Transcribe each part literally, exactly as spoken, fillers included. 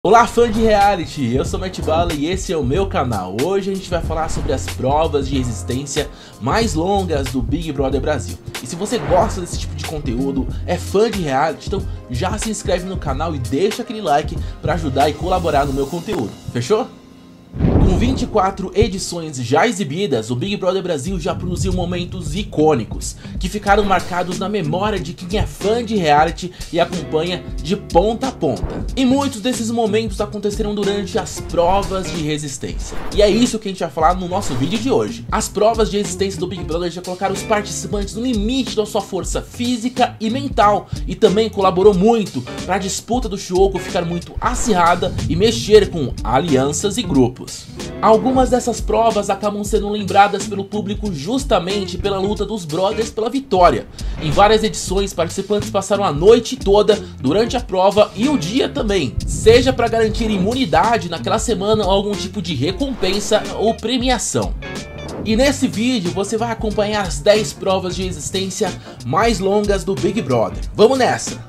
Olá, fã de reality, eu sou Matt Bala e esse é o meu canal. Hoje a gente vai falar sobre as provas de resistência mais longas do Big Brother Brasil. E se você gosta desse tipo de conteúdo, é fã de reality, então já se inscreve no canal e deixa aquele like para ajudar e colaborar no meu conteúdo, fechou? Com vinte e quatro edições já exibidas, o Big Brother Brasil já produziu momentos icônicos, que ficaram marcados na memória de quem é fã de reality e acompanha de ponta a ponta. E muitos desses momentos aconteceram durante as provas de resistência. E é isso que a gente vai falar no nosso vídeo de hoje. As provas de resistência do Big Brother já colocaram os participantes no limite da sua força física e mental, e também colaborou muito para a disputa do show ficar muito acirrada e mexer com alianças e grupos. Algumas dessas provas acabam sendo lembradas pelo público justamente pela luta dos brothers pela vitória. Em várias edições, participantes passaram a noite toda durante a prova e o dia também, seja para garantir imunidade naquela semana ou algum tipo de recompensa ou premiação. E nesse vídeo você vai acompanhar as dez provas de resistência mais longas do Big Brother. Vamos nessa!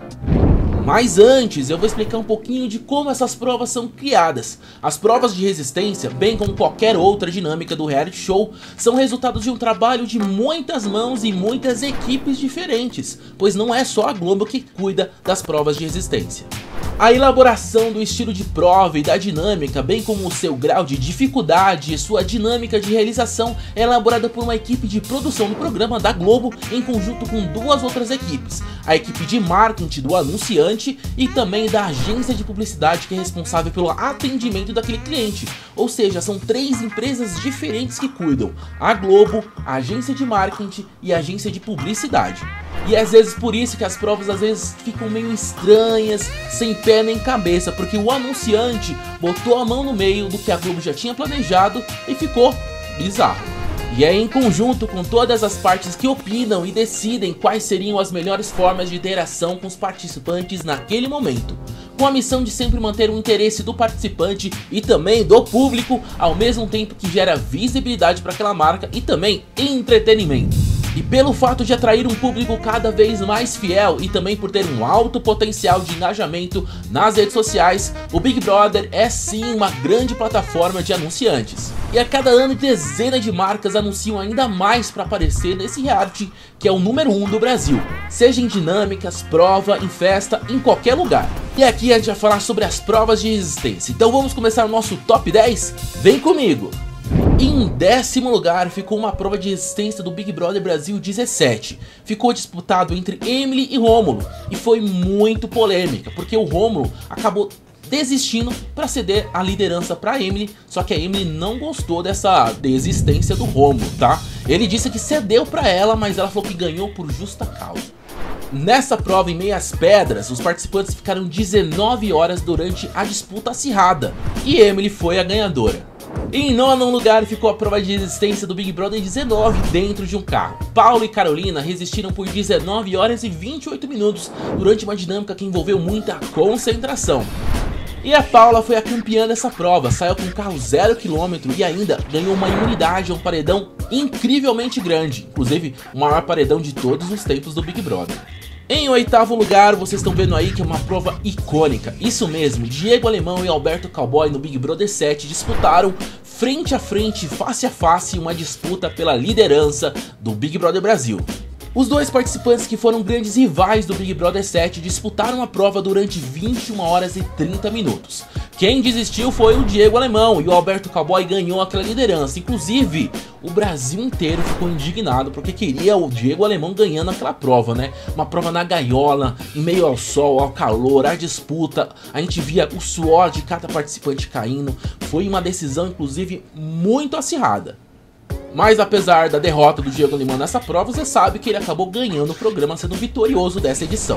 Mas antes, eu vou explicar um pouquinho de como essas provas são criadas. As provas de resistência, bem como qualquer outra dinâmica do reality show, são resultado de um trabalho de muitas mãos e muitas equipes diferentes, pois não é só a Globo que cuida das provas de resistência. A elaboração do estilo de prova e da dinâmica, bem como o seu grau de dificuldade e sua dinâmica de realização, é elaborada por uma equipe de produção do programa da Globo em conjunto com duas outras equipes, a equipe de marketing do anunciante e também da agência de publicidade que é responsável pelo atendimento daquele cliente, ou seja, são três empresas diferentes que cuidam: a Globo, a agência de marketing e a agência de publicidade. E às vezes por isso que as provas às vezes ficam meio estranhas, sem pé nem cabeça, porque o anunciante botou a mão no meio do que a Globo já tinha planejado e ficou bizarro. E é em conjunto com todas as partes que opinam e decidem quais seriam as melhores formas de interação com os participantes naquele momento, com a missão de sempre manter o interesse do participante e também do público, ao mesmo tempo que gera visibilidade para aquela marca e também entretenimento. E pelo fato de atrair um público cada vez mais fiel e também por ter um alto potencial de engajamento nas redes sociais, o Big Brother é sim uma grande plataforma de anunciantes. E a cada ano dezenas de marcas anunciam ainda mais para aparecer nesse reality que é o número um do Brasil, seja em dinâmicas, prova, em festa, em qualquer lugar. E aqui a gente vai falar sobre as provas de resistência, então vamos começar o nosso top dez? Vem comigo! Em décimo lugar ficou uma prova de resistência do Big Brother Brasil dezessete. Ficou disputado entre Emily e Rômulo e foi muito polêmica, porque o Rômulo acabou desistindo para ceder a liderança para Emily, só que a Emily não gostou dessa desistência do Rômulo, tá? Ele disse que cedeu para ela, mas ela falou que ganhou por justa causa. Nessa prova em meias pedras, os participantes ficaram dezenove horas durante a disputa acirrada e Emily foi a ganhadora. Em nono lugar ficou a prova de resistência do Big Brother dezenove dentro de um carro. Paulo e Carolina resistiram por dezenove horas e vinte e oito minutos durante uma dinâmica que envolveu muita concentração. E a Paula foi a campeã dessa prova, saiu com um carro zero quilômetro e ainda ganhou uma imunidade a um paredão incrivelmente grande, inclusive o maior paredão de todos os tempos do Big Brother. Em oitavo lugar, vocês estão vendo aí que é uma prova icônica. Isso mesmo, Diego Alemão e Alberto Cowboy no Big Brother sete disputaram frente a frente, face a face, uma disputa pela liderança do Big Brother Brasil. Os dois participantes que foram grandes rivais do Big Brother sete disputaram a prova durante vinte e uma horas e trinta minutos. Quem desistiu foi o Diego Alemão e o Alberto Cowboy ganhou aquela liderança. Inclusive, o Brasil inteiro ficou indignado porque queria o Diego Alemão ganhando aquela prova, né? Uma prova na gaiola, em meio ao sol, ao calor, à disputa. A gente via o suor de cada participante caindo. Foi uma decisão, inclusive, muito acirrada. Mas apesar da derrota do Diego Alemão nessa prova, você sabe que ele acabou ganhando o programa, sendo vitorioso dessa edição.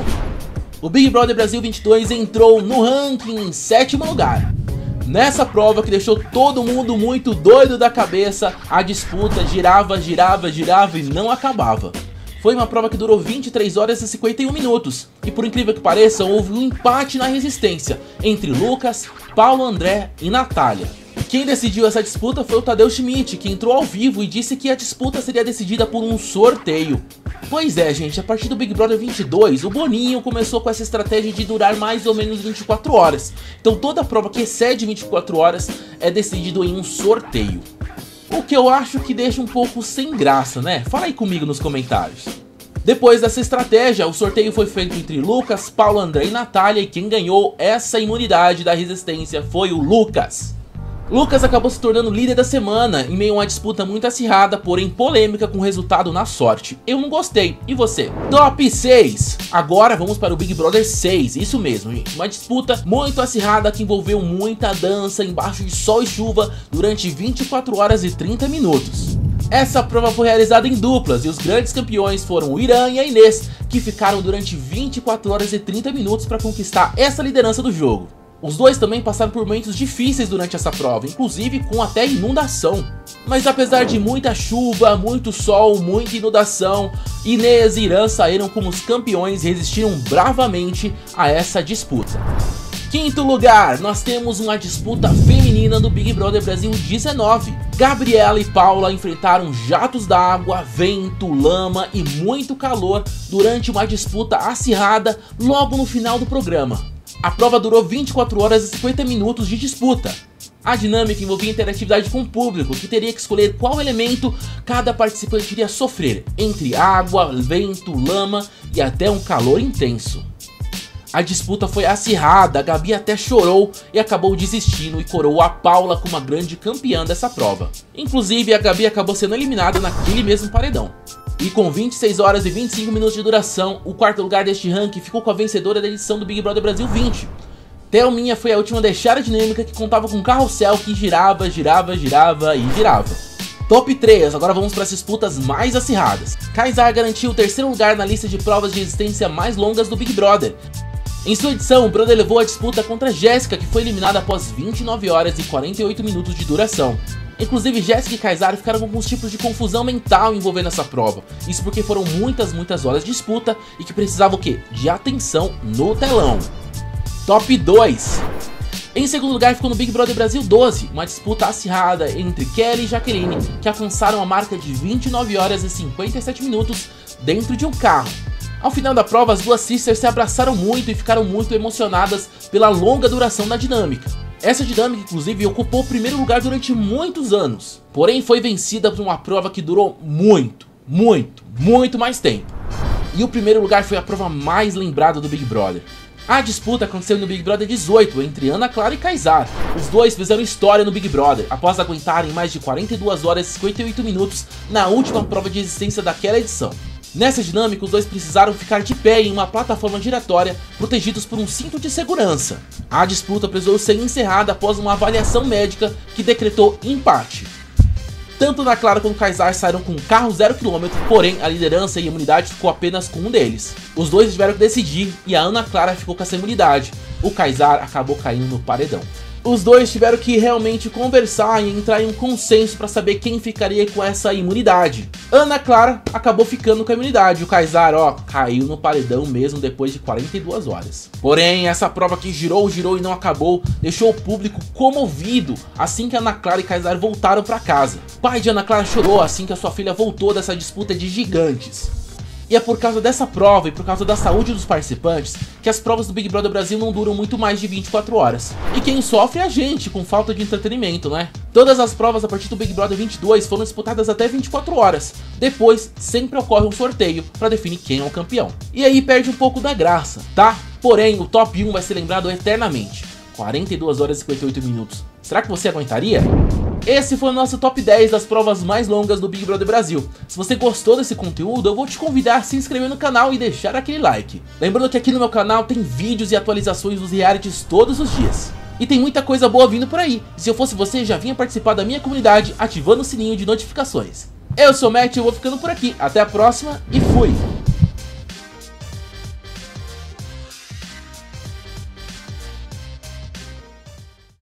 O Big Brother Brasil vinte e dois entrou no ranking em sétimo lugar. Nessa prova que deixou todo mundo muito doido da cabeça, a disputa girava, girava, girava e não acabava. Foi uma prova que durou vinte e três horas e cinquenta e um minutos. E por incrível que pareça, houve um empate na resistência entre Lucas, Paulo André e Natália. Quem decidiu essa disputa foi o Tadeu Schmidt, que entrou ao vivo e disse que a disputa seria decidida por um sorteio. Pois é, gente, a partir do Big Brother vinte e dois, o Boninho começou com essa estratégia de durar mais ou menos vinte e quatro horas. Então toda prova que excede vinte e quatro horas é decidido em um sorteio. O que eu acho que deixa um pouco sem graça, né? Fala aí comigo nos comentários. Depois dessa estratégia, o sorteio foi feito entre Lucas, Paulo, André e Natália, e quem ganhou essa imunidade da resistência foi o Lucas. Lucas acabou se tornando líder da semana, em meio a uma disputa muito acirrada, porém polêmica, com resultado na sorte. Eu não gostei, e você? Top seis! Agora vamos para o Big Brother seis, isso mesmo, gente. Uma disputa muito acirrada que envolveu muita dança embaixo de sol e chuva durante vinte e quatro horas e trinta minutos. Essa prova foi realizada em duplas e os grandes campeões foram o Irã e a Inês, que ficaram durante vinte e quatro horas e trinta minutos para conquistar essa liderança do jogo. Os dois também passaram por momentos difíceis durante essa prova, inclusive com até inundação. Mas apesar de muita chuva, muito sol, muita inundação, Inês e Irã saíram como os campeões e resistiram bravamente a essa disputa. Quinto lugar, nós temos uma disputa feminina do Big Brother Brasil dezenove. Gabriela e Paula enfrentaram jatos d'água, vento, lama e muito calor durante uma disputa acirrada logo no final do programa. A prova durou vinte e quatro horas e cinquenta minutos de disputa. A dinâmica envolvia interatividade com o público, que teria que escolher qual elemento cada participante iria sofrer, entre água, vento, lama e até um calor intenso. A disputa foi acirrada, a Gabi até chorou e acabou desistindo e coroou a Paula como a grande campeã dessa prova. Inclusive, a Gabi acabou sendo eliminada naquele mesmo paredão. E com vinte e seis horas e vinte e cinco minutos de duração, o quarto lugar deste ranking ficou com a vencedora da edição do Big Brother Brasil vinte. Thelminha foi a última a deixar a dinâmica, que contava com um carrossel que girava, girava, girava e girava. Top três, agora vamos para as disputas mais acirradas. Kaysar garantiu o terceiro lugar na lista de provas de resistência mais longas do Big Brother. Em sua edição, o brother levou a disputa contra Jéssica, que foi eliminada após vinte e nove horas e quarenta e oito minutos de duração. Inclusive, Jéssica e Kaysar ficaram com alguns tipos de confusão mental envolvendo essa prova. Isso porque foram muitas, muitas horas de disputa e que precisava o quê? De atenção no telão. Top dois. Em segundo lugar ficou no Big Brother Brasil doze, uma disputa acirrada entre Kelly e Jaqueline, que alcançaram a marca de vinte e nove horas e cinquenta e sete minutos dentro de um carro. Ao final da prova, as duas sisters se abraçaram muito e ficaram muito emocionadas pela longa duração da dinâmica. Essa dinâmica, inclusive, ocupou o primeiro lugar durante muitos anos, porém foi vencida por uma prova que durou muito, muito, muito mais tempo. E o primeiro lugar foi a prova mais lembrada do Big Brother. A disputa aconteceu no Big Brother dezoito, entre Ana Clara e Kaysar. Os dois fizeram história no Big Brother, após aguentarem mais de quarenta e duas horas e cinquenta e oito minutos na última prova de resistência daquela edição. Nessa dinâmica, os dois precisaram ficar de pé em uma plataforma giratória, protegidos por um cinto de segurança. A disputa precisou ser encerrada após uma avaliação médica que decretou empate. Tanto Ana Clara quanto Kaysar saíram com um carro zero quilômetro, porém a liderança e a imunidade ficou apenas com um deles. Os dois tiveram que decidir e a Ana Clara ficou com essa imunidade. O Kaysar acabou caindo no paredão. Os dois tiveram que realmente conversar e entrar em um consenso para saber quem ficaria com essa imunidade. Ana Clara acabou ficando com a imunidade, o Kaysar, ó, caiu no paredão mesmo depois de quarenta e duas horas. Porém, essa prova que girou, girou e não acabou, deixou o público comovido assim que Ana Clara e Kaysar voltaram para casa. O pai de Ana Clara chorou assim que a sua filha voltou dessa disputa de gigantes. E é por causa dessa prova e por causa da saúde dos participantes que as provas do Big Brother Brasil não duram muito mais de vinte e quatro horas. E quem sofre é a gente, com falta de entretenimento, né? Todas as provas a partir do Big Brother vinte e dois foram disputadas até vinte e quatro horas. Depois, sempre ocorre um sorteio para definir quem é o campeão. E aí perde um pouco da graça, tá? Porém, o top um vai ser lembrado eternamente. quarenta e duas horas e cinquenta e oito minutos. Será que você aguentaria? Esse foi o nosso top dez das provas mais longas do Big Brother Brasil. Se você gostou desse conteúdo, eu vou te convidar a se inscrever no canal e deixar aquele like. Lembrando que aqui no meu canal tem vídeos e atualizações dos realities todos os dias. E tem muita coisa boa vindo por aí. Se eu fosse você, já vinha participar da minha comunidade ativando o sininho de notificações. Eu sou o Matt e eu vou ficando por aqui. Até a próxima e fui!